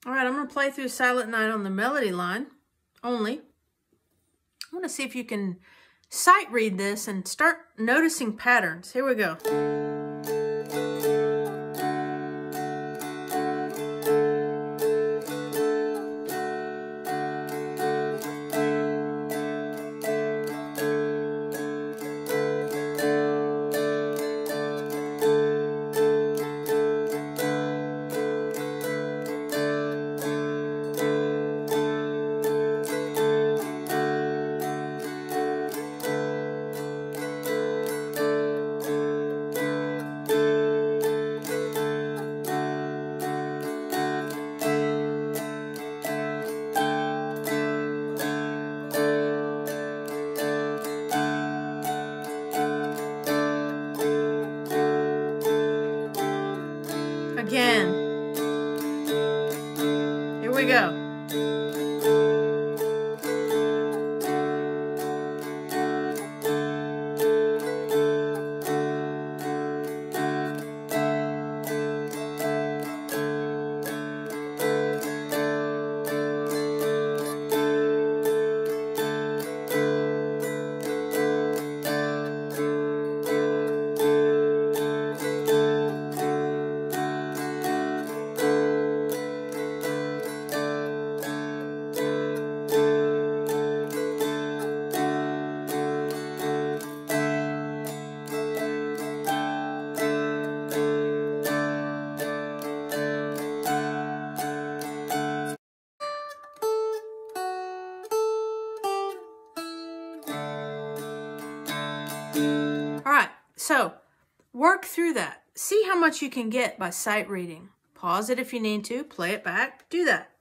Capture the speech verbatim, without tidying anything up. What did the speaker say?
All right, I'm going to play through Silent Night on the melody line only. I want to see if you can sight read this and start noticing patterns. Here we go. Again. Here we go. All right, so work through that. See how much you can get by sight reading. Pause it if you need to, play it back, do that.